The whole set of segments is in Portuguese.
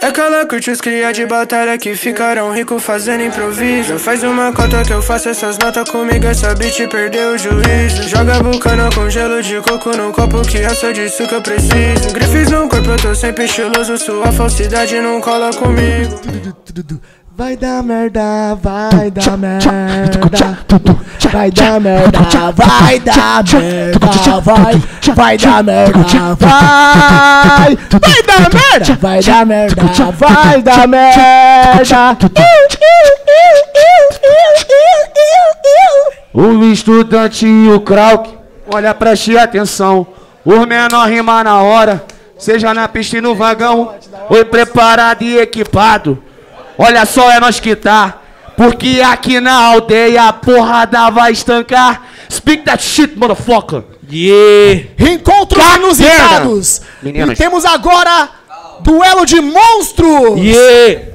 É que ela curte os cria de batalha que ficaram ricos fazendo improviso. Faz uma cota que eu faço essas notas comigo, essa bitch perdeu o juízo. Joga bucana com gelo de coco no copo que é só disso que eu preciso. Grifes no corpo, eu tô sempre estiloso, sua falsidade não cola comigo. Vai dar merda, vai dar merda. Vai dar merda, vai dar merda. Vai dar merda, vai dar merda. Vai dar merda, vai dar merda. O estudante e o Krauk, olha, preste atenção. O menor rima na hora, seja na pista e no vagão. Oi, preparado e equipado. Olha só, é nós que tá. Porque aqui na aldeia a porrada vai estancar. Speak that shit, motherfucker. Yeah. Encontros inusitados. E temos agora duelo de monstros. Yeah.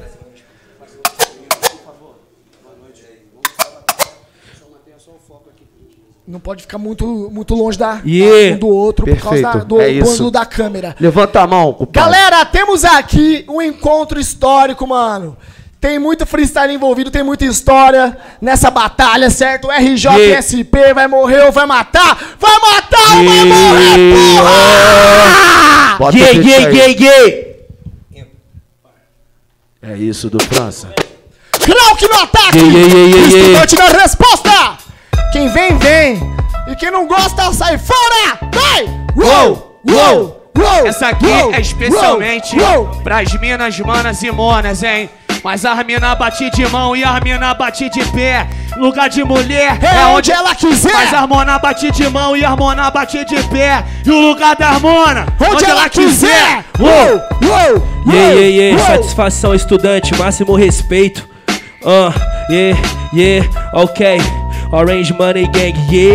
Não pode ficar muito longe um do outro. Perfeito. Por causa do ângulo da câmera. Levanta a mão, compadre. Galera, temos aqui um encontro histórico, mano. Tem muito freestyle envolvido, tem muita história nessa batalha, certo? RJSP vai morrer ou vai matar? Vai matar ou vai morrer, porra! É isso do França. Krauk no ataque! Estudante na resposta! Quem vem, vem. E quem não gosta, sai fora! Vai! Uou! Uou! Essa aqui é especialmente pras minas, manas e monas, hein? Mas as mina bate de mão e as mina bate de pé. Lugar de mulher é onde ela quiser. Mas a harmona bate de mão e a harmona bate de pé. E o lugar da harmona onde ela quiser. Satisfação, estudante, máximo respeito. Ok. Orange Money Gang,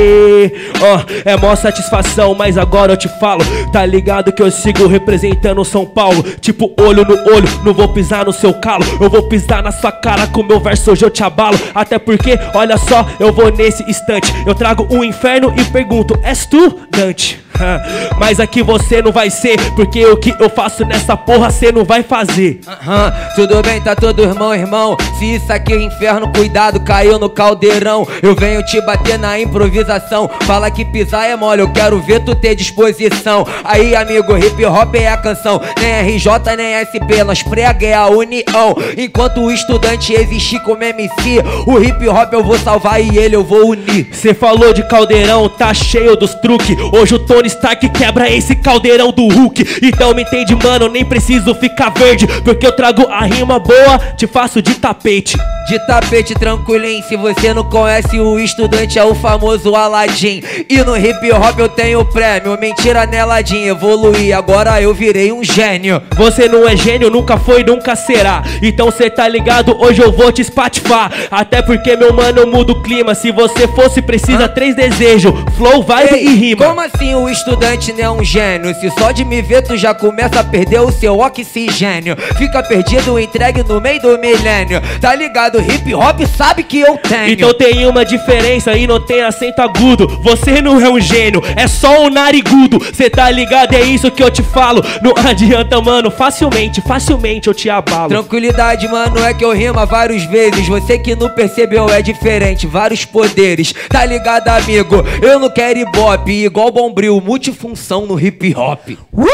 é mó satisfação, mas agora eu te falo. Tá ligado que eu sigo representando São Paulo. Tipo, olho no olho, não vou pisar no seu calo. Eu vou pisar na sua cara com meu verso, hoje eu te abalo. Até porque, olha só, eu vou nesse instante. Eu trago um inferno e pergunto, és tu, Dante? Mas aqui você não vai ser, porque o que eu faço nessa porra cê não vai fazer. Tudo bem, tá todo irmão. Se isso aqui é inferno, cuidado, caiu no caldeirão. Eu venho te bater na improvisação. Fala que pisar é mole, eu quero ver tu ter disposição. Aí, amigo, hip hop é a canção. Nem RJ, nem SP, nós prega é a união. Enquanto o estudante existir como MC, o hip hop eu vou salvar e ele eu vou unir. Cê falou de caldeirão, tá cheio dos truques. Hoje o Tony Stark quebra esse caldeirão do Hulk. Então me entende, mano, nem preciso ficar verde, porque eu trago a rima boa, te faço de tapete. De tapete tranquilinho, se você não conhece o estudante é o famoso Aladdin. E no hip hop eu tenho prêmio, mentira neladinha, evoluí, agora eu virei um gênio. Você não é gênio, nunca foi, nunca será. Então cê tá ligado, hoje eu vou te espatifar. Até porque, meu mano, eu mudo o clima. Se você fosse, precisa 3 desejos: flow, vibe e rima. Como assim o estudante não é um gênio? Se só de me ver tu já começa a perder o seu oxigênio. Fica perdido, entregue no meio do milênio. Tá ligado, hip hop sabe que eu tenho. Então tem uma diferença e não tem acento agudo. Você não é um gênio, é só um narigudo. Cê tá ligado, é isso que eu te falo. Não adianta, mano, facilmente eu te abalo. Tranquilidade, mano, é que eu rima várias vezes. Você que não percebeu é diferente, vários poderes. Tá ligado, amigo? Eu não quero ibope, igual Bombril, multifunção no hip hop. Meu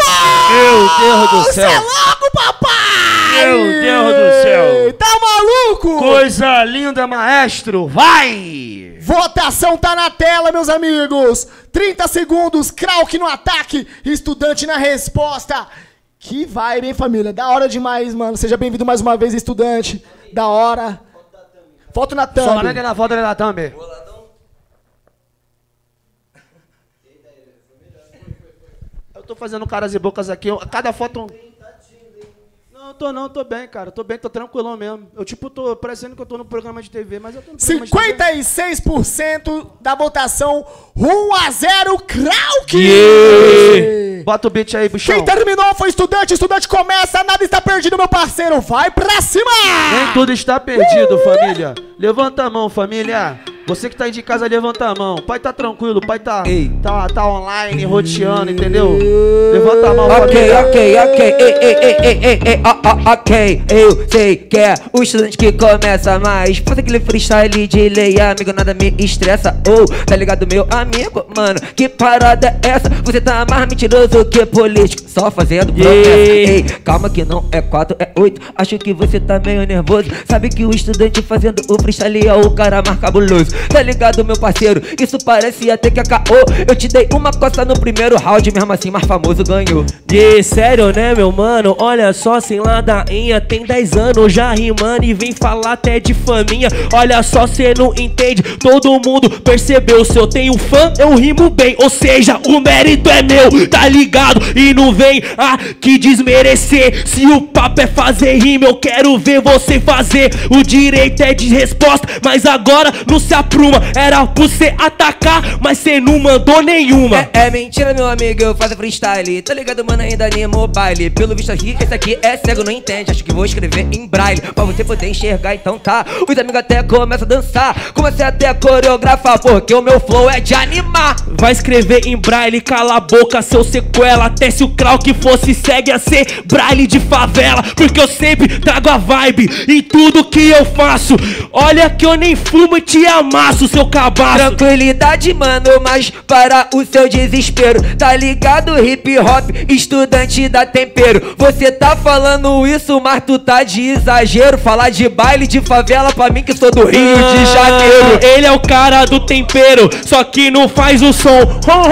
Deus do céu! Cê é louco, papai! Meu Deus do céu! Tá maluco? Coisa linda, maestro! Vai! Votação tá na tela, meus amigos! 30 segundos, Krauk no ataque, estudante na resposta. Que vibe, hein, família? Da hora demais, mano. Seja bem-vindo mais uma vez, estudante. Da hora. Foto na thumb. Só na foto na thumb. Eu tô fazendo caras e bocas aqui. Cada foto... Não, tô bem, cara. Tô bem, tô tranquilão mesmo. Eu, tipo, tô parecendo que eu tô no programa de TV, mas eu tô no programa 56% da votação, 1-0, Krauk! Yeah. Bota o beat aí, bichão. Quem terminou foi estudante. Estudante começa, nada está perdido, meu parceiro. Vai pra cima! Nem tudo está perdido, família. Levanta a mão, família. Você que tá aí de casa, levanta a mão. Pai tá tranquilo, pai tá online, roteando, entendeu? Levanta a mão. Ok. Eu sei que é o estudante que começa mais. Faz aquele freestyle de lei, amigo, nada me estressa. Tá ligado, meu amigo? Mano, que parada é essa? Você tá mais mentiroso que político, só fazendo promessa. Ei, calma que não é 4, é 8. Acho que você tá meio nervoso. Sabe que o estudante fazendo o freestyle é o cara mais cabuloso. Tá ligado, meu parceiro? Isso parece até que é caô. Eu te dei uma costa no primeiro round, mesmo assim, mais famoso ganhou. Sério, né, meu mano? Olha só, sem ladainha, tem 10 anos já rimando e vem falar até de faminha. Olha só, cê não entende, todo mundo percebeu. Se eu tenho fã, eu rimo bem, ou seja, o mérito é meu, tá ligado? E não vem aqui desmerecer. Se o papo é fazer rima, eu quero ver você fazer. O direito é de resposta, mas agora não se apruma. Era pra você atacar, mas cê não mandou nenhuma. É mentira, meu amigo, eu faço freestyle. Tá ligado, mano, ainda animo o baile. Pelo visto aqui, esse aqui é cego, não entende. Acho que vou escrever em braille pra você poder enxergar, então tá. Os amigos até começam a dançar, comecei até a coreografar, porque o meu flow é de animar. Vai escrever em braille, cala a boca, seu sequela. Até se o Krauk fosse segue a ser braille de favela, porque eu sempre trago a vibe em tudo que eu faço. Olha que eu nem fumo e te amasso, seu cabaço. Tranquilidade, mano, mas para o seu desespero. Tá ligado, hip hop, estudante da tempero. Você tá falando isso, mas tu tá de exagero. Falar de baile de favela pra mim que sou do Rio de Janeiro. Ele é o cara do tempero, só que não faz o som.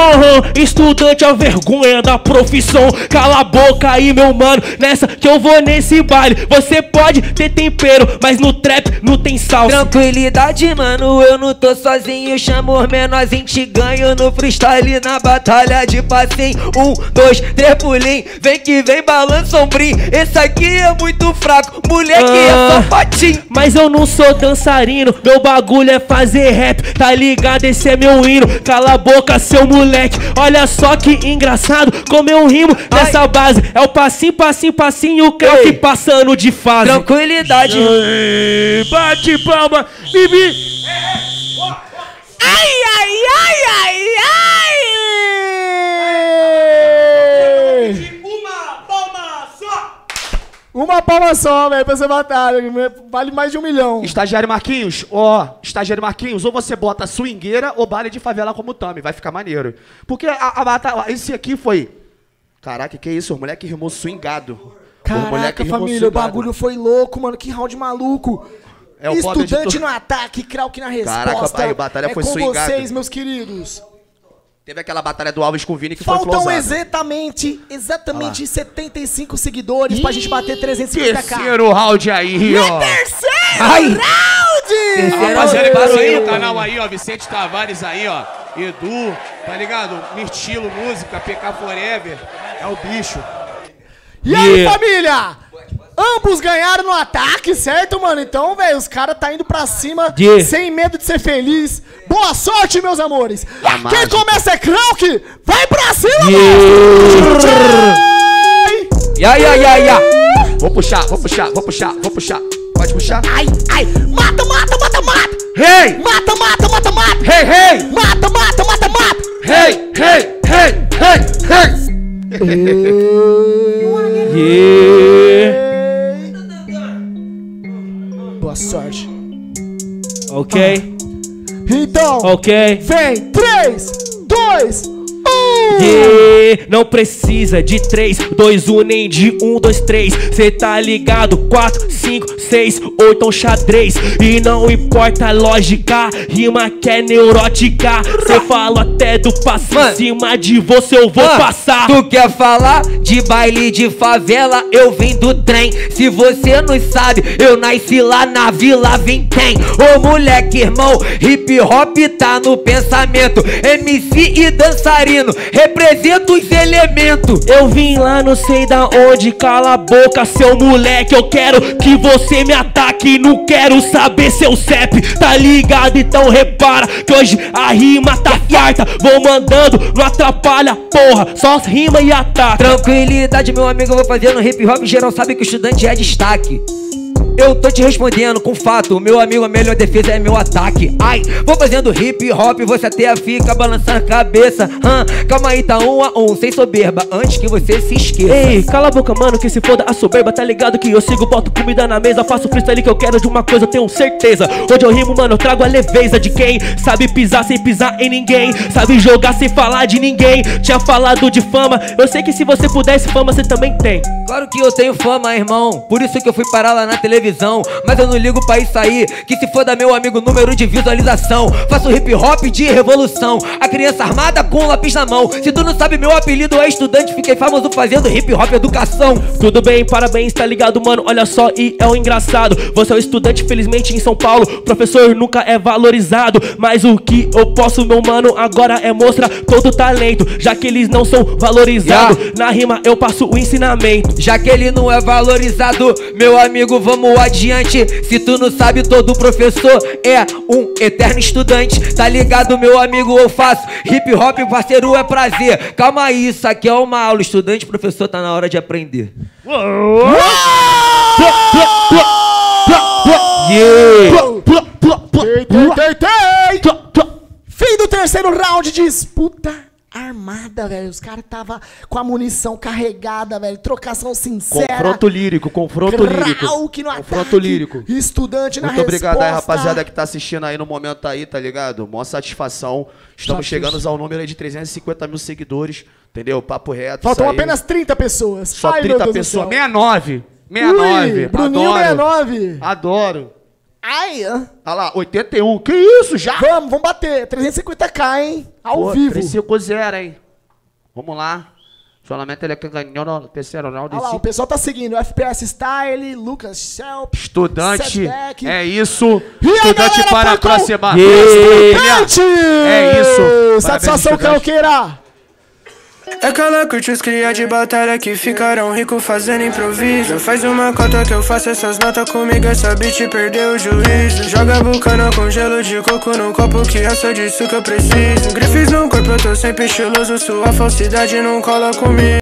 Estudante é a vergonha da profissão. Cala a boca aí, meu mano, nessa que eu vou nesse baile. Você pode ter tempero, mas no trap não tem salsa. Tranquilidade, mano, eu não tô sozinho. Chamo os menorzinhos, te ganho no freestyle, na batalha de passinho. 1, 2, 3, pulinho, vem que vem, balança sombrinho. Esse aqui é muito fraco, moleque é só patinho. Mas eu não sou dançarino, meu bagulho é fazer rap, tá ligado? Esse é meu hino, cala a boca, seu moleque. Olha só que engraçado como eu rimo nessa base. É o passinho, passinho, passinho, o Krauk passando de fase. Tranquilidade. Bate palma, Bibi. Ai, ai, ai, ai, ai! Uma palma só, velho, pra essa batalha. Vale mais de 1 milhão. Estagiário Marquinhos, estagiário Marquinhos, ou você bota swingueira ou baile de favela como Tami, vai ficar maneiro. Porque a batalha, esse aqui foi... Caraca, que isso? O moleque rimou swingado. Caraca, família, o bagulho foi louco, mano. Que round maluco. É o estudante no ataque, Krauk na resposta. Caraca, pai, a batalha foi swingado. É com vocês, meus queridos. Teve aquela batalha do Alves com o Vini que foi flowzada. Faltam exatamente 75 seguidores pra gente bater 350k. Terceiro round aí, ó. Terceiro round! Rapaziada, passa aí no canal aí, ó. Vicente Tavares aí, ó. Edu, tá ligado? Mirtilo, música, PK Forever. É o bicho. E aí, família? Ambos ganharam no ataque, certo, mano? Então, velho, os caras tá indo pra cima sem medo de ser feliz. Boa sorte, meus amores. Quem começa é Krauk. Vai pra cima, mano. Ya. Vou puxar. Pode puxar. Ai. Mata. Hey! Mata. Hey! Mata. Hey! Boa sorte. Ok. Então, vem 3, 2, 1. Não precisa de 3, 2, 1, nem de 1, 2, 3. Cê tá ligado? 4, 5, 6, 8 é um xadrez. E não importa a lógica, rima que é neurótica. Cê fala até do passo em cima de você, eu vou passar. Tu quer falar de baile de favela? Eu vim do trem. Se você não sabe, eu nasci lá na Vila Vintém. Ô moleque, irmão, hip hop tá no pensamento. MC e dançarino, representa os elementos. Eu vim lá, não sei da onde, cala a boca, seu moleque. Eu quero que você me ataque, não quero saber seu CEP, tá ligado? Então repara que hoje a rima tá farta. Vou mandando, não atrapalha, porra, só rima e ataca. Tranquilidade, meu amigo, eu vou fazer no hip hop. Geral sabe que o estudante é destaque. Eu tô te respondendo com fato, meu amigo, a melhor defesa é meu ataque. Ai, vou fazendo hip hop, você até fica balançando a cabeça. Calma aí, tá 1 a 1, sem soberba, antes que você se esqueça. Ei, cala a boca, mano, que se foda a soberba. Tá ligado que eu sigo, boto comida na mesa. Faço freestyle que eu quero, de uma coisa eu tenho certeza. Onde eu rimo, mano, eu trago a leveza de quem sabe pisar sem pisar em ninguém, sabe jogar sem falar de ninguém. Tinha falado de fama, eu sei que se você pudesse fama, você também tem. Claro que eu tenho fama, irmão, por isso que eu fui parar lá na televisão. Mas eu não ligo pra isso aí, que se foda meu amigo, número de visualização. Faço hip hop de revolução, a criança armada com um lápis na mão. Se tu não sabe, meu apelido é estudante, fiquei famoso fazendo hip hop educação. Tudo bem, parabéns, tá ligado, mano? Olha só, e é um engraçado. Você é um estudante, felizmente, em São Paulo. Professor nunca é valorizado, mas o que eu posso, meu mano, agora é mostrar todo o talento. Já que eles não são valorizados, na rima eu passo o ensinamento. Já que ele não é valorizado, meu amigo, vamos adiante. Se tu não sabe, todo professor é um eterno estudante. Tá ligado, meu amigo, eu faço hip hop, parceiro, é prazer. Calma aí, isso aqui é uma aula. Estudante, professor, tá na hora de aprender. Fim do terceiro round, disputa armada, velho. Os caras tava com a munição carregada, velho. Trocação sincera. Confronto lírico, confronto lírico. Confronto lírico. Estudante na Muito obrigado aí, resposta. rapaziada, que tá assistindo aí no momento aí, tá ligado? Mó satisfação. Estamos chegando ao número aí de 350 mil seguidores, entendeu? Papo reto. Faltam isso aí. apenas 30 pessoas. Só Ai, 30 meu Deus pessoas. do céu. 69. Ui, Bruninho Adoro. 69. Adoro. Ai, Olha lá, 81. Que isso, já? vamos bater. 350k, hein? Ao vivo. 350, hein? Vamos lá. Solamente ele que ganhou no terceiro round. Olha lá, o pessoal tá seguindo. FPS Style, Lucas Shelp. Estudante, Setback. é isso. E a Estudante galera para a foi com próxima. Estudante! É isso. Satisfação, Parabéns, estudante. Calqueira. É aquela curte os cria de batalha que ficaram ricos fazendo improviso. Faz uma cota que eu faço essas notas comigo, essa beat perdeu o juízo. Joga bucana com gelo de coco no copo que é só disso que eu preciso. Grifes no corpo, eu tô sempre estiloso, sua falsidade não cola comigo.